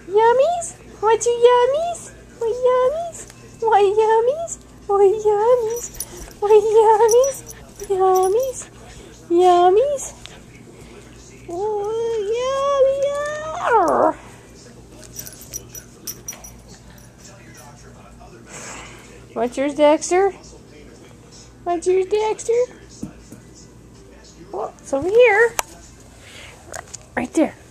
Yummies? What you yummies? What yummies? What yummies? What yummies? What yummies? Yummies? Yummies? Oh, yummy! What's yours, Dexter? What's yours, Dexter? Oh, it's over here. Right there.